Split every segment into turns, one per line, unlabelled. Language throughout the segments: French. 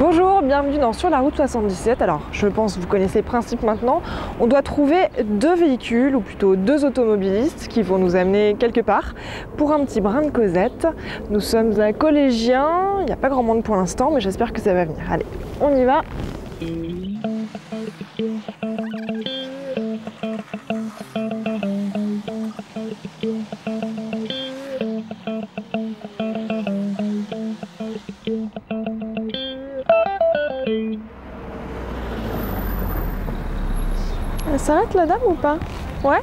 Bonjour, bienvenue dans Sur la route 77. Alors, je pense que vous connaissez le principe maintenant. On doit trouver deux véhicules, ou plutôt deux automobilistes qui vont nous amener quelque part pour un petit brin de causette. Nous sommes à Collégien, il n'y a pas grand monde pour l'instant, mais j'espère que ça va venir. Allez, on y va. Elle s'arrête la dame ou pas? Ouais.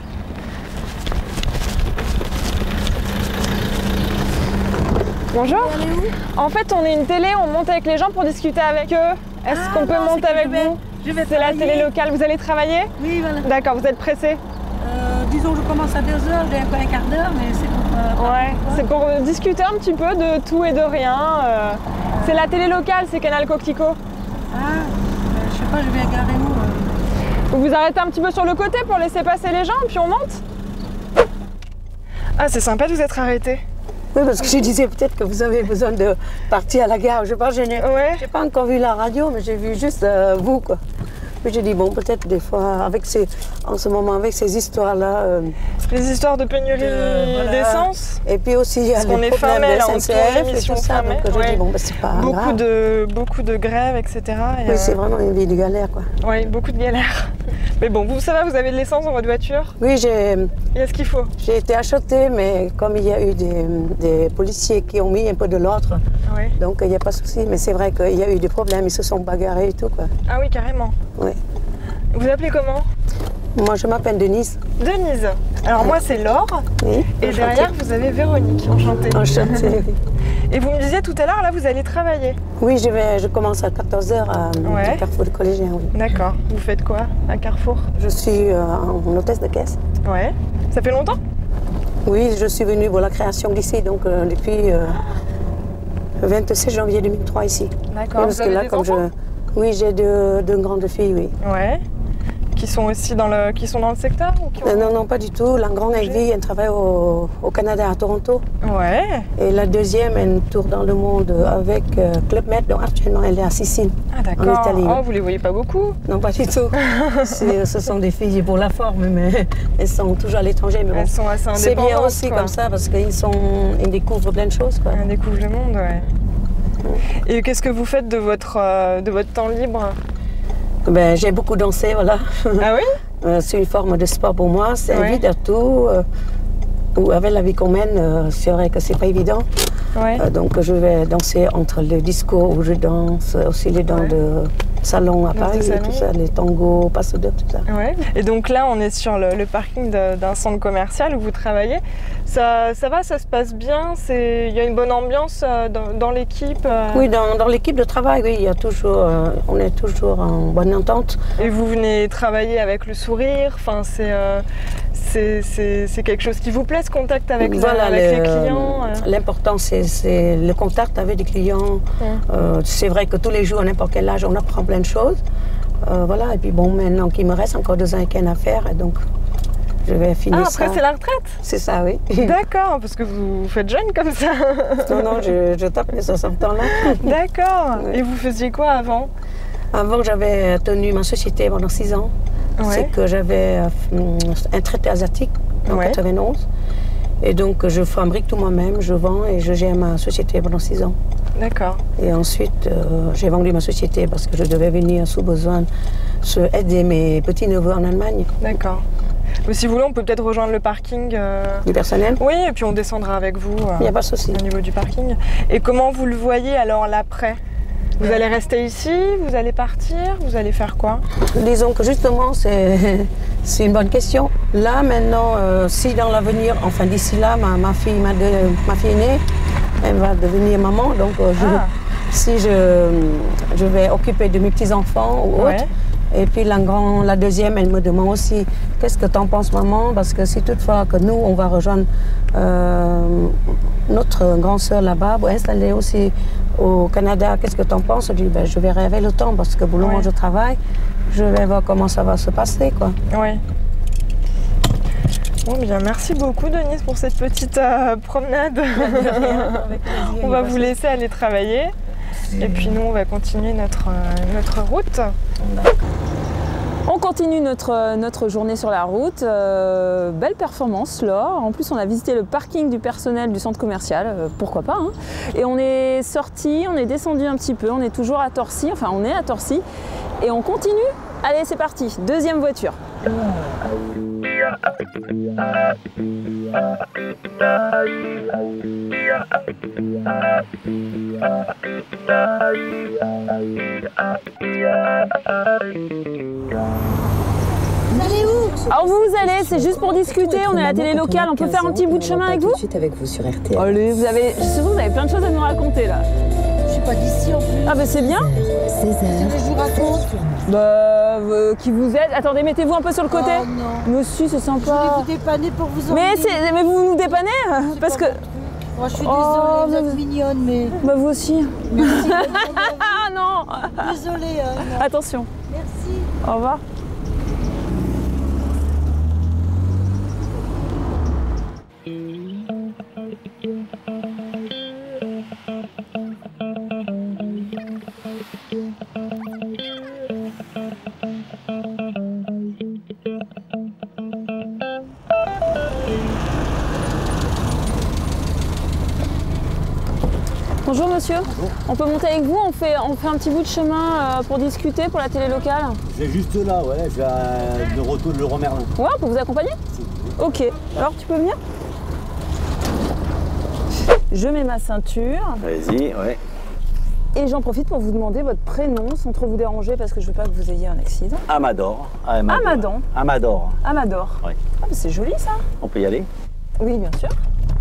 Bonjour. En fait, on est une télé, on monte avec les gens pour discuter avec eux. Est-ce qu'on peut monter avec vous? C'est la télé locale. Vous allez travailler?
Oui, voilà.
D'accord, vous êtes pressé?
Disons, je commence à 2 h, j'ai un quart d'heure, mais c'est pour...
ouais, c'est pour discuter un petit peu de tout et de rien. C'est la télé locale, c'est Canal Coquelicot.
Ah, je sais pas, je vais garer où
Vous vous arrêtez un petit peu sur le côté pour laisser passer les gens, puis on monte? Ah, c'est sympa de vous être arrêté.
Oui, parce que je disais peut-être que vous avez besoin de partir à la gare. Je sais pas, j'ai pas encore vu la radio, mais j'ai vu juste vous, quoi. Puis j'ai dit, bon, peut-être des fois, en ce moment, avec ces histoires-là...
les histoires de pénurie d'essence.
Et puis aussi, il y a les problèmes de SNCF et tout ça. Donc j'ai dit, bon, bah, c'est pas grave.
Beaucoup de grèves, etc.
Oui, c'est vraiment une vie de galère, quoi.
Oui, beaucoup de galères. Mais bon, ça va, vous avez de l'essence dans votre voiture?
Oui,
il y a ce qu'il faut.
J'ai été achetée, mais comme il y a eu des policiers qui ont mis un peu de l'ordre, donc il n'y a pas de souci. Mais c'est vrai qu'il y a eu des problèmes, ils se sont bagarrés et tout, quoi.
Ah oui, carrément.
Oui.
Vous appelez comment?
Moi, je m'appelle Denise.
Denise. Alors moi, c'est Laure. Oui. Et derrière, vous avez Véronique. Enchantée.
Enchantée, oui.
Et vous me disiez tout à l'heure, là, vous allez travailler?
Oui, je commence à 14 h à Carrefour de Collégien. Oui.
D'accord. Vous faites quoi à Carrefour?
Je suis en hôtesse de caisse.
Ouais. Ça fait longtemps?
Oui, je suis venue pour la création d'ici, donc depuis le 26 janvier 2003 ici.
D'accord. Vous avez des enfants?
Oui, j'ai deux grandes filles, oui.
Ouais. Qui sont aussi dans le secteur ou qui ont...
Non, pas du tout. La grande, elle vit, elle travaille au Canada, à Toronto.
Ouais.
Et la deuxième, elle tourne dans le monde avec Club Med, donc actuellement, elle est à Sicile, en Italie.
Oh, vous les voyez pas beaucoup?
Non, pas du tout. Ce sont des filles pour la forme, mais elles sont toujours à l'étranger. Mais bon,
elles sont assez indépendantes.
C'est bien aussi comme ça, parce qu'ils découvrent plein de choses, quoi.
Ils découvrent le monde, ouais. Et qu'est-ce que vous faites de votre temps libre?
Ben, j'ai beaucoup dansé, voilà.
Ah oui?
C'est une forme de sport pour moi, c'est un vide à tout. Ou avec la vie qu'on mène, c'est vrai que c'est pas évident. Ouais. Donc je vais danser entre le disco où je danse, aussi les danses de salon à Paris, et tout ça, les tangos, passo doble, tout ça.
Ouais. Et donc là, on est sur le parking d'un centre commercial où vous travaillez. Ça va, ça se passe bien? Il y a une bonne ambiance dans l'équipe?
Oui, dans l'équipe de travail, oui, on est toujours en bonne entente.
Et vous venez travailler avec le sourire? Enfin, c'est quelque chose qui vous plaît, ce contact avec les clients?
L'important, c'est le contact avec les clients. C'est vrai que tous les jours, à n'importe quel âge, on apprend plein de choses. Voilà, et puis bon, maintenant qu'il me reste encore 2 ans et quelques à faire, donc je vais finir ça.
Après, c'est la retraite?
C'est ça, oui.
D'accord, parce que vous faites jeune comme ça.
Non, je tape les 60 ans là.
D'accord. Oui. Et vous faisiez quoi avant?
Avant, j'avais tenu ma société pendant 6 ans. C'est que j'avais un traité asiatique en 91. Et donc, je fabrique tout moi-même, je vends et je gère ma société pendant 6 ans.
D'accord.
Et ensuite, j'ai vendu ma société parce que je devais venir sous besoin aider mes petits-neveux en Allemagne.
D'accord. Mais si vous voulez, on peut peut-être rejoindre le parking.
Du personnel?
Oui, et puis on descendra avec vous.
Il n'y a pas de souci.
Au niveau du parking. Et comment vous le voyez alors l'après? Vous allez rester ici? Vous allez partir? Vous allez faire quoi?
Disons que justement, c'est une bonne question. Là, maintenant, si dans l'avenir, enfin d'ici là, ma fille aînée, elle va devenir maman. Donc, si je vais occuper de mes petits-enfants ou autres. Et puis la deuxième, elle me demande aussi, qu'est-ce que tu en penses, maman? Parce que si toutefois que nous, on va rejoindre notre grande sœur là-bas, pour installer aussi au Canada, qu'est-ce que tu en penses? Je dis, ben, je verrai avec le temps, parce que pour le moment, je travaille, je vais voir comment ça va se passer, quoi.
Oui. Bon, bien, merci beaucoup, Denise, pour cette petite promenade.
Avec plaisir,
on va vous laisser aller travailler. Et puis nous, on va continuer notre route.
On continue notre journée sur la route. Belle performance, Laure. En plus, on a visité le parking du personnel du centre commercial. Pourquoi pas, hein. Et on est sorti, on est descendu un petit peu. On est toujours à Torcy. Enfin, on est à Torcy. Et on continue. Allez, c'est parti. Deuxième voiture. Alors vous allez, c'est juste pour discuter, on est à la télé locale, on peut faire un petit bout de chemin avec vous?
Tout de suite avec vous sur RTL.
Allez, vous avez plein de choses à nous raconter là.
Je suis pas d'ici en plus.
Ah bah c'est bien.
16h.
Je vous raconte.
Bah, qui vous aide? Attendez, mettez-vous un peu sur le côté.
Oh non.
Mais si, c'est
Je voulais
sympa.
vous dépanner pour vous emmener.
Mais vous nous dépannez? Parce que...
Moi, je suis
Oh,
désolée, vous êtes mignonne, mais...
Bah vous aussi.
Merci.
Ah non.
Désolée. Non.
Attention.
Merci.
Au revoir. Bonjour monsieur.
Bonjour.
On peut monter avec vous, on fait un petit bout de chemin pour discuter pour la télé locale.
C'est juste là, ouais, je vais de retour de Leroy Merlin.
Ouais, on peut vous accompagner? Ok. Alors tu peux venir? Je mets ma ceinture.
Vas-y, ouais.
Et j'en profite pour vous demander votre prénom sans trop vous déranger parce que je veux pas que vous ayez un accident.
Amador.
Amador.
Amador.
Amador.
Ouais.
Ah, mais c'est joli ça.
On peut y aller?
Oui, bien sûr.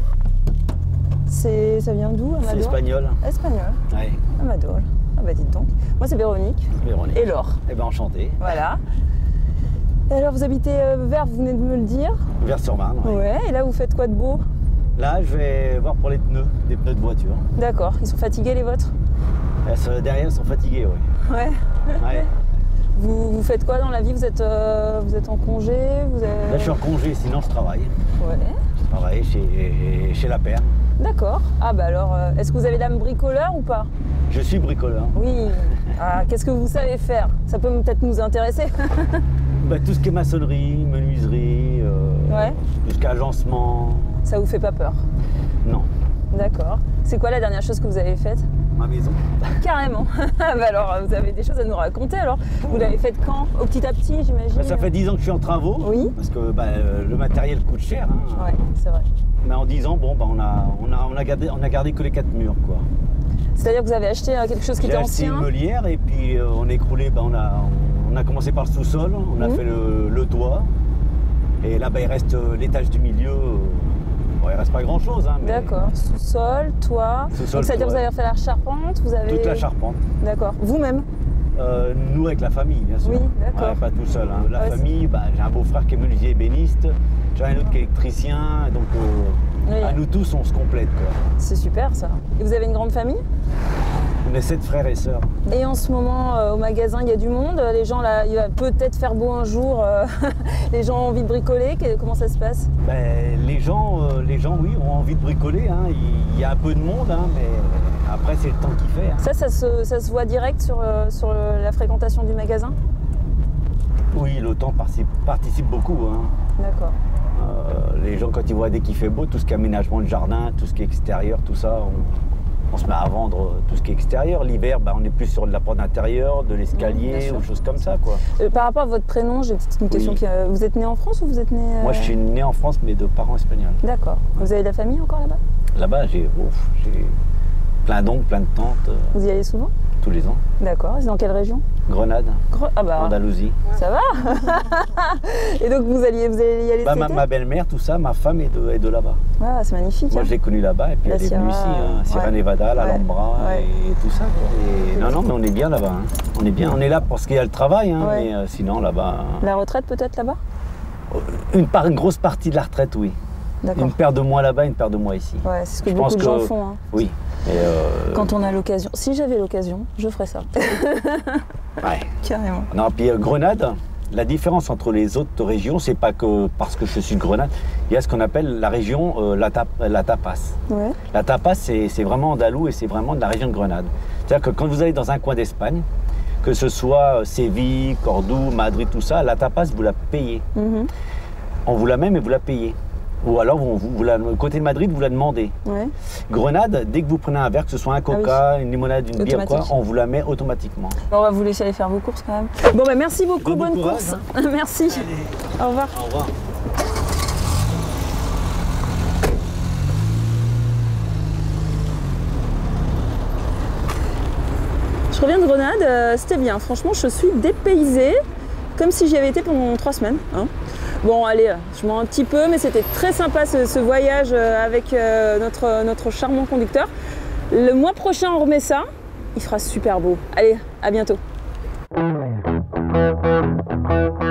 Ça vient d'où, Amador?
C'est espagnol.
Espagnol.
Ouais.
Amador. Ah bah dites donc. Moi c'est Véronique.
Véronique.
Et Laure.
Eh ben enchanté.
Voilà. Et alors vous habitez Vers, vous venez de me le dire.
Vers-sur-Marne. Ouais.
Ouais. Et là vous faites quoi de beau?
Là, je vais voir pour les pneus, des pneus de voiture.
D'accord. Ils sont fatigués les vôtres?
Derrière, ils sont fatigués, oui.
Ouais.
Ouais.
Vous faites quoi dans la vie? Vous êtes en congé?
Là, je suis en congé, sinon je travaille.
Ouais.
Je travaille chez La Paire.
D'accord. Ah bah alors, est-ce que vous avez l'âme bricoleur ou pas?
Je suis bricoleur.
Oui. Ah, qu'est-ce que vous savez faire? Ça peut peut-être nous intéresser.
Bah, tout ce qui est maçonnerie, menuiserie,
Ouais.
tout ce qui est agencement.
Ça vous fait pas peur?
Non.
D'accord. C'est quoi la dernière chose que vous avez faite?
Ma maison.
Carrément. Bah alors, vous avez des choses à nous raconter alors. Vous l'avez faite quand? Au petit à petit, j'imagine?
Bah, ça fait 10 ans que je suis en travaux.
Oui.
Parce que bah, le matériel coûte cher. Hein.
Ouais, c'est vrai.
Mais en 10 ans, bon, bah, on a gardé que les 4 murs, quoi.
C'est-à-dire que vous avez acheté quelque chose qui
J'ai
était
acheté
ancien?
une meulière et puis on a écroulé, bah, on a commencé par le sous-sol, on a fait le toit. Et là, bah, il reste l'étage du milieu. Bon, il reste pas grand-chose. Hein, mais
D'accord. Sous-sol, toit.
Sous-sol,
Donc c'est-à-dire que vous
toit.
avez refait la charpente, vous avez...
Toute la charpente.
D'accord. Vous-même?
Nous avec la famille, bien sûr.
Oui, d'accord.
Ouais, pas tout seul. Hein. La
Ouais,
famille, bah, j'ai un beau-frère qui est menuisier ébéniste, j'ai un autre qui est électricien, donc
Oui.
à nous tous on se complète, quoi.
C'est super ça. Et vous avez une grande famille?
On est 7 frères et sœurs.
Et en ce moment, au magasin, il y a du monde. Les gens, là, il va peut-être faire beau un jour. Les gens ont envie de bricoler. Comment ça se passe?
Ben, les gens, oui, ont envie de bricoler. Hein. Il y a un peu de monde, hein, mais après, c'est le temps qui fait. Hein.
Ça se voit direct sur la fréquentation du magasin?
Oui, le temps participe beaucoup. Hein.
D'accord.
Les gens, quand ils voient dès qu'il fait beau, tout ce qui est aménagement de jardin, tout ce qui est extérieur, tout ça, on se met à vendre tout ce qui est extérieur. L'hiver, ben, on est plus sur de la porte intérieure, de l'escalier, ou choses comme ça, quoi.
Par rapport à votre prénom, j'ai une question.
Oui.
Vous êtes né en France ou vous êtes né...
Moi, je suis né en France, mais de parents espagnols.
D'accord. Vous avez de la famille encore là-bas?
Là-bas, j'ai plein d'oncles, plein de tantes,
Vous y allez souvent?
tous les ans.
D'accord. C'est dans quelle région?
Grenade,
Ah bah,
Andalousie.
ça va. Et donc vous allez y aller
Bah,
cet été?
ma belle-mère, tout ça, ma femme est de là-bas.
Ah, c'est magnifique.
Moi,
hein.
je l'ai connue là-bas, et puis
La
elle est venue
Sierra,
ici, hein, Sierra
ouais.
Nevada, l'Alhambra,
Ouais.
et tout ça, quoi. Et non, mais on est bien là-bas. Hein. On est bien. On est là parce qu'il y a le travail, hein,
Ouais.
mais sinon, là-bas...
La retraite peut-être là-bas?
Une grosse partie de la retraite, oui.
D'accord.
Une paire de mois là-bas, une paire de mois ici.
Ouais, c'est ce que
Je
beaucoup
pense
de gens
que-
font. Hein.
Oui. Et,
Quand on a l'occasion. Si j'avais l'occasion, je ferais ça.
ouais.
Carrément.
Non, puis Grenade, la différence entre les autres régions, c'est pas que parce que je suis de Grenade, il y a ce qu'on appelle la région la tapas.
Ouais.
La tapas, c'est vraiment andalou et c'est vraiment de la région de Grenade. C'est-à-dire que quand vous allez dans un coin d'Espagne, que ce soit Séville, Cordoue, Madrid, tout ça, la tapas, vous la payez. On vous la met, mais vous la payez. Ou alors, côté de Madrid, vous la demandez.
Ouais.
Grenade, dès que vous prenez un verre, que ce soit un coca, une limonade, une bière, quoi,
Automatique.
on vous la met automatiquement.
Bon, on va vous laisser aller faire vos courses quand même. Bon, bah, merci beaucoup,
Bon
bonne
courage,
course. Merci. Au revoir.
Au revoir.
Je reviens de Grenade, c'était bien. Franchement, je suis dépaysée, comme si j'y avais été pendant 3 semaines. Hein. Bon, allez, je mens un petit peu, mais c'était très sympa ce voyage avec notre charmant conducteur. Le mois prochain, on remet ça. Il fera super beau. Allez, à bientôt.